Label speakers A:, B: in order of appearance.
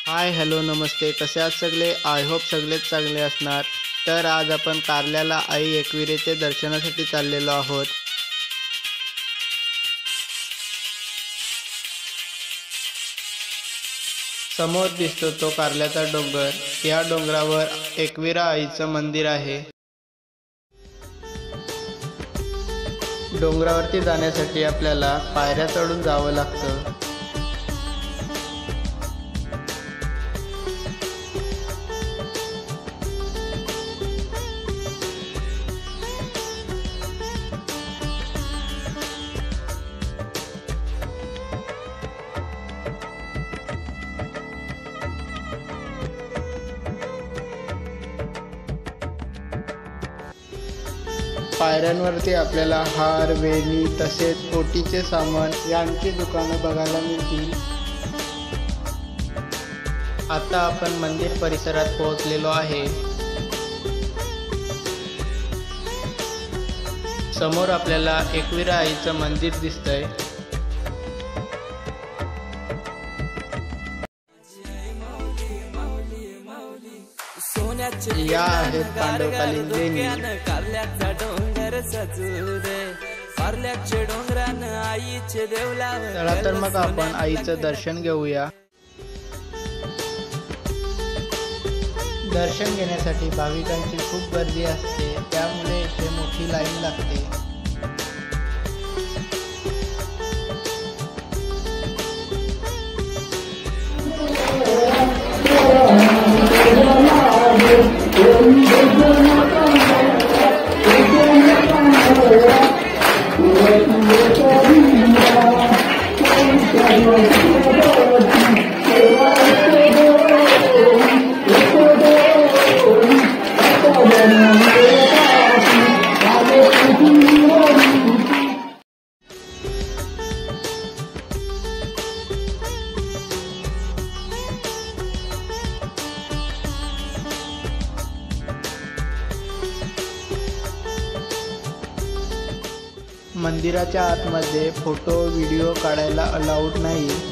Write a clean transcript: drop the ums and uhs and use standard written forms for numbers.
A: Hi hello नमस्ते, कसे आहात सगळे? आय होप सगळेच चांगले असणार। तर आज आपण कारल्याला आई एकविरेचे दर्शनासाठी चाललेलो आहोत। समोर दिसतो तो कारल्याचा डोंगर। या डोंगरावर एकविरा आईचं मंदिर आहे। डोंगरावरती जाण्यासाठी आपल्याला पायऱ्या चढून जावं लागतं। पायऱ्यांवरती आपल्याला हार, वेणी तसेच ओटीचे सामान यांची दुकानं बघायला मिळतील। आता आपण मंदिर परिसरात पोहोचलेलो आहे। समोर आपल्याला एकविरा आईचं मंदिर दिसतंय। या आहेत पांडवकालीन लेणी। चला तर मग आपण आईचं दर्शन घेऊया। दर्शन घेण्यासाठी भाविकांची खूप गर्दी असते, त्यामुळे इथे मोठी लाईन लागते। मंदिराच्या आतमध्ये फोटो व्हिडिओ काढायला अलाउड नाही।